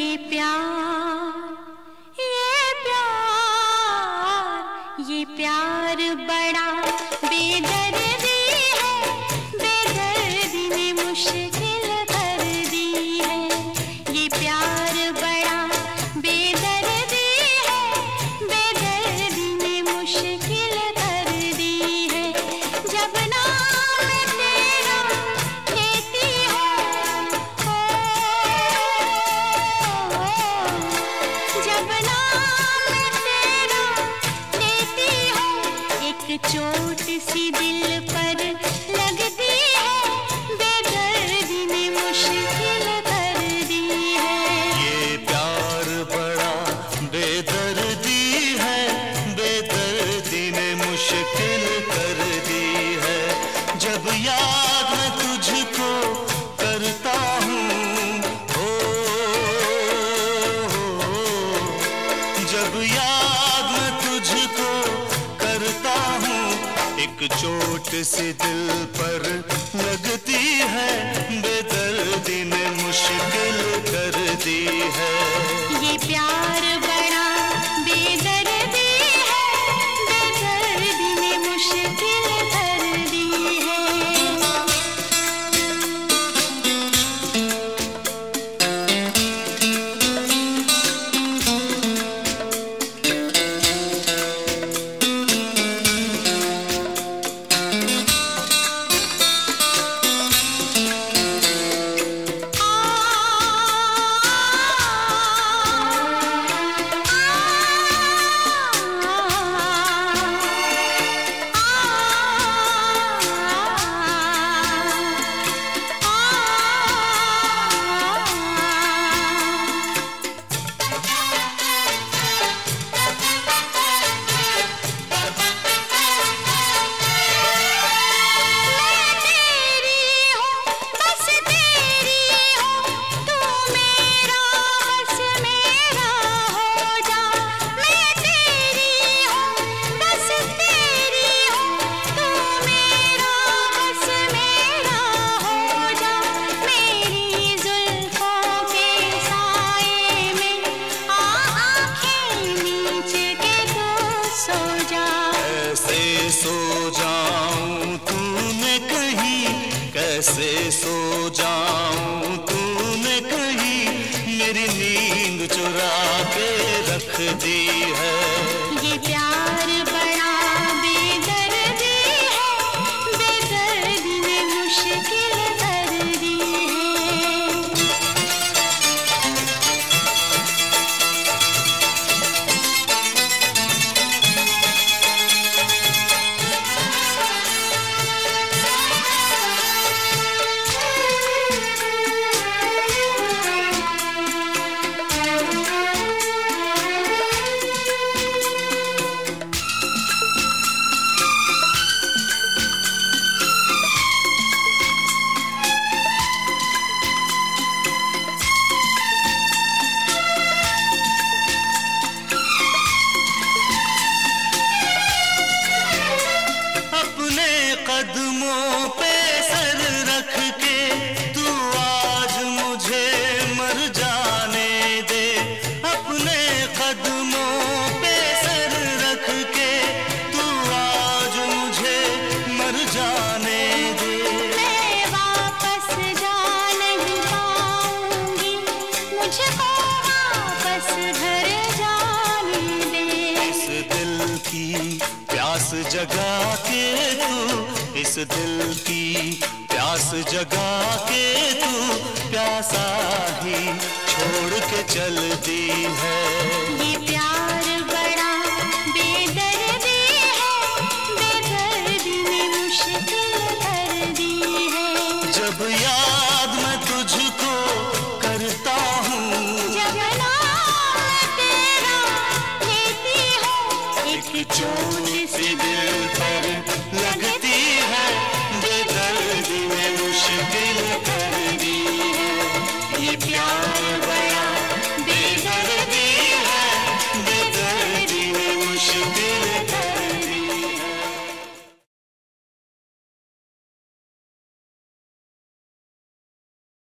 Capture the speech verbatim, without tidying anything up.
ये प्यार, ये प्यार, ये प्यार बड़ा बेदर्दी है, बेदर्दी ने मुश्किल कर दी है। ये प्यार बड़ा बेदर्दी है, बेदर्दी ने मुश्किल कर दी है। जब नाम तेरा लेती हूँ, जब नाम तेरा लेती हूँ, एक चोट सी दिल पर लगती है, बेदर्दी ने मुश्किल कर दी है। ये प्यार बड़ा बेदर्दी है, बेदर्दी ने मुश्किल कर दी है। जब याद मैं तुझको करता हूँ, ओ, जब याद मैं तुझको करता हूँ, एक चोट सी दिल पर लगती है, बेदर्दी ने मुश्किल कर दी है। ये प्यार बड़ा बेदर्दी है, बेदर्दी ने मुश्किल कर दी है। सो जाऊं तूने कहीं, कैसे सो जाऊं तूने कहीं, मेरी नींद चुरा के रख दी है। ये प्यार बड़ा बेदर्दी है, बेदर्दी ने मुश्किल कर दी है। कदमों पे सर रख के तू आज मुझे मर जाने दे, अपने कदमों पे सर रख के तू आज मुझे मर जाने दे। मैं वापस जा नहीं पाऊंगी, मुझको वापस घर जाने दे। इस दिल की प्यास जगा के तू, इस दिल की प्यास जगा के तू, प्यासा ही छोड़ के चलती है। ये